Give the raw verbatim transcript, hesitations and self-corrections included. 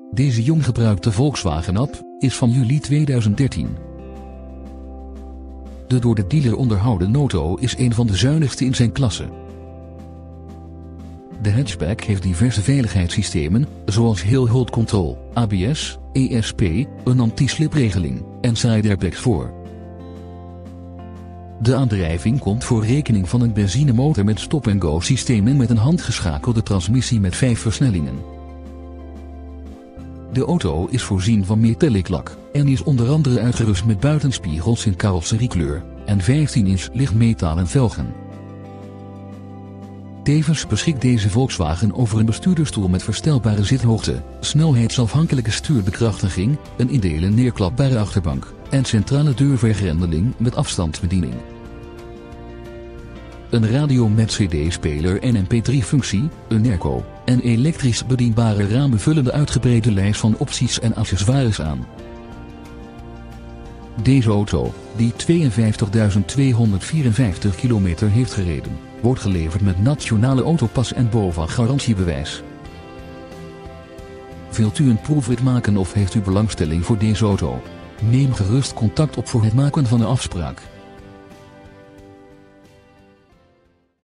Deze jong gebruikte Volkswagen-app is van juli tweeduizend dertien. De door de dealer onderhouden auto is een van de zuinigste in zijn klasse. De hatchback heeft diverse veiligheidssystemen, zoals Hill Hold Control, A B S, E S P, een anti-slipregeling en side airbags voor. De aandrijving komt voor rekening van een benzinemotor met stop-and-go systeem en met een handgeschakelde transmissie met vijf versnellingen. De auto is voorzien van metallic lak en is onder andere uitgerust met buitenspiegels in carrosseriekleur en vijftien inch lichtmetalen velgen. Tevens beschikt deze Volkswagen over een bestuurdersstoel met verstelbare zithoogte, snelheidsafhankelijke stuurbekrachtiging, een in delen neerklapbare achterbank en centrale deurvergrendeling met afstandsbediening. Een radio met C D-speler en M P drie functie, een airco en elektrisch bedienbare ramen vullen de uitgebreide lijst van opties en accessoires aan. Deze auto, die tweeënvijftigduizend tweehonderdvierenvijftig kilometer heeft gereden, wordt geleverd met nationale autopas en B O V A-garantiebewijs. Wilt u een proefrit maken of heeft u belangstelling voor deze auto? Neem gerust contact op voor het maken van een afspraak.